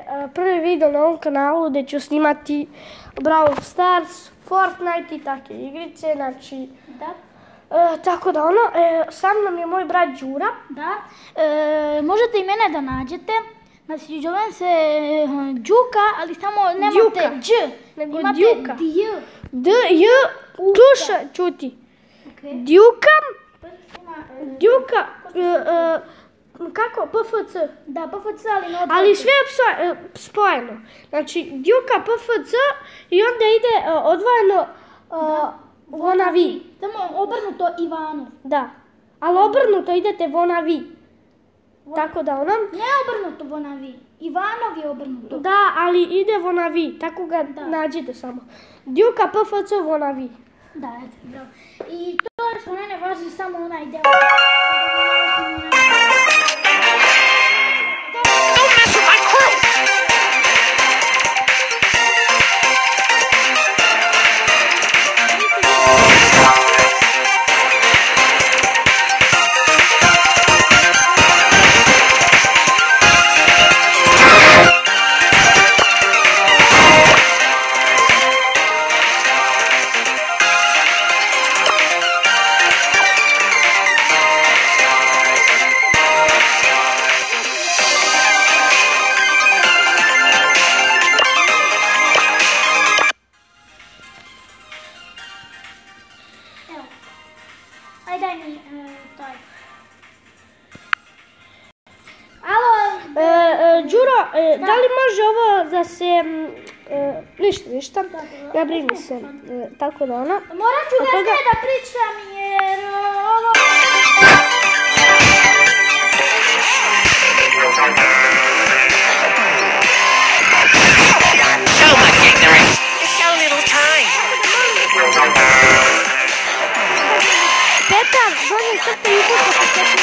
prvi video na ovom kanalu gdje ću snimati Brawl Stars, Fortnite i takve igrice, znači... Da. Tako da sa mnom je moj brat Đura. Da. Možete i mene da nađete. Znači, zovem se Đuka, ali samo nemate Đ. Nego imate Djuka. D-J. Slušaj, čuti. Djuka, kako? PFC. Da, PFC, ali na Ali sve spojeno. Znači, Djuka, PFC i onda ide odvojeno Vonavi. Samo obrnuto Ivanu. Da, ali obrnuto idete Vonavi. Tako da Ne obrnuto Vonavi. Ivanov je obrnuto. Da, ali ide Vonavi, tako ga nađite samo. Djuka, PFC, Vonavi. Da, eto, bravo. I to je što mene važi samo onaj deo. Aj daj mi taj. Alo? Đuro, da li može ovo da se... Ništa. Ne brini se. Tako da Morat ću kasnije da pričam jer ovo... So much ignorance. So little time. Petar, dođe crta i kuća.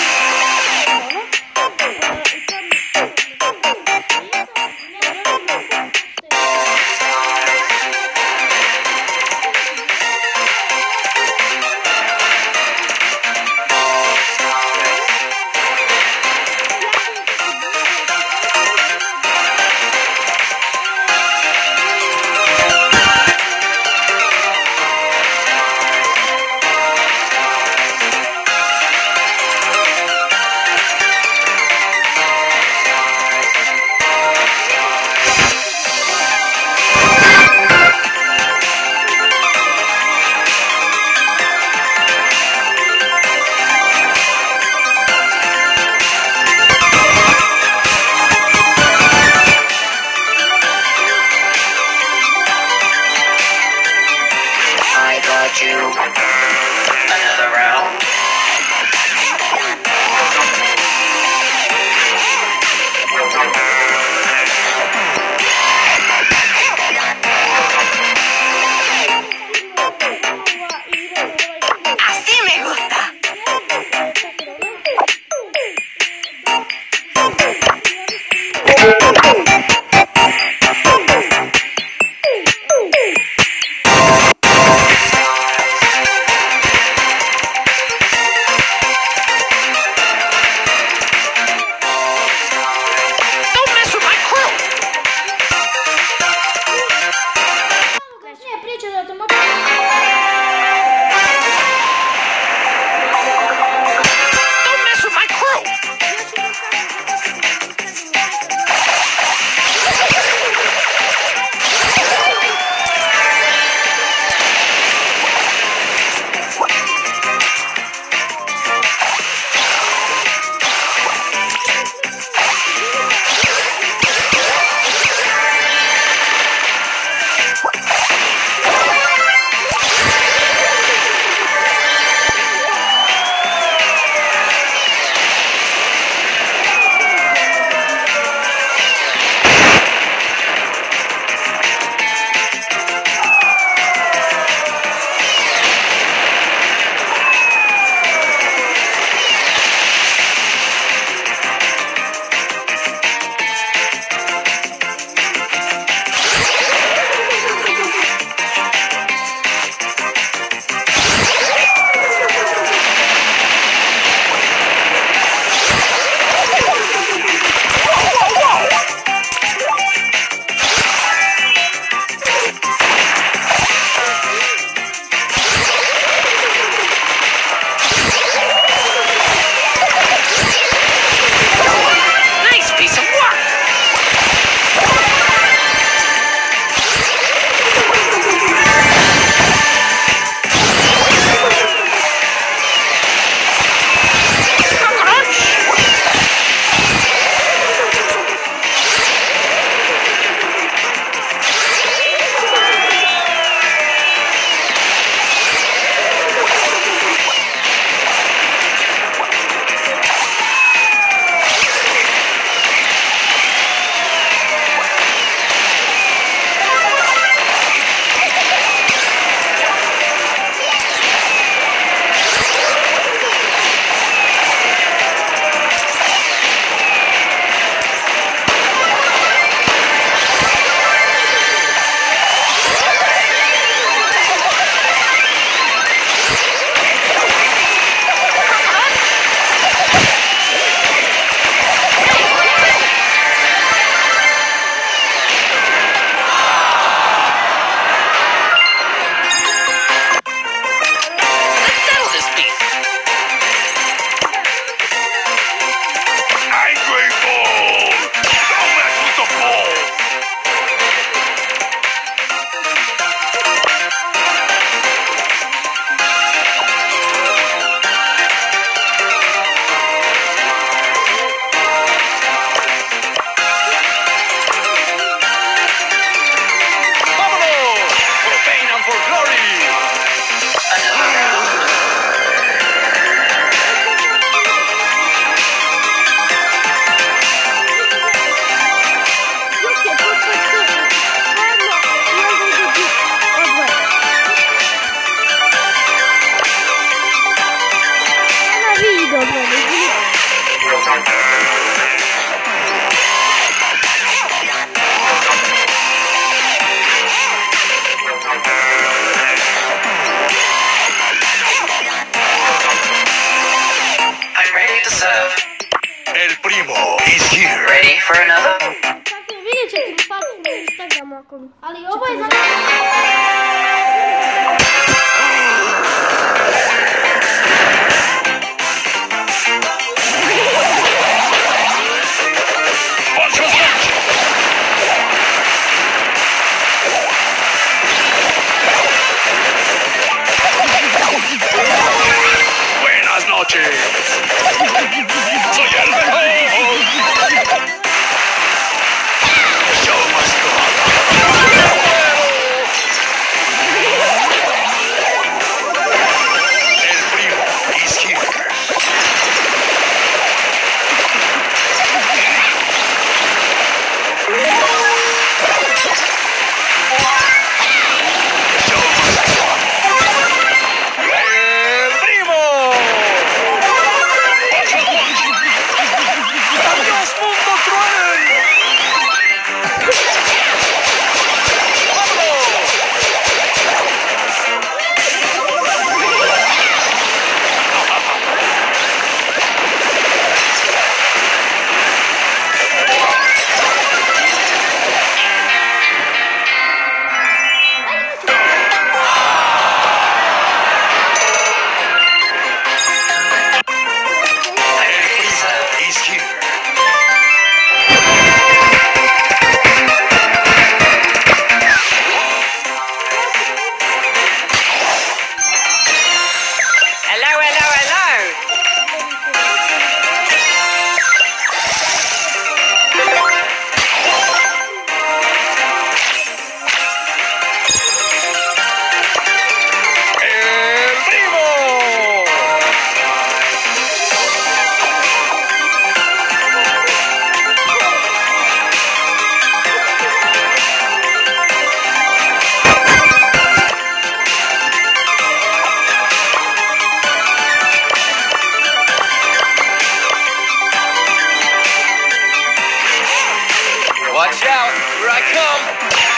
Vidjet ćete mi facu na Instagramu ako mi... Ali ovo je za... Buenas noches. Soy el mejor. Show must go on. El primo is here. Show must go on. El primo. ¡Adiós, mundo cruel! ¡Vámonos! El primo is here. Hello, hello, hello. El primo. Watch out, here I come.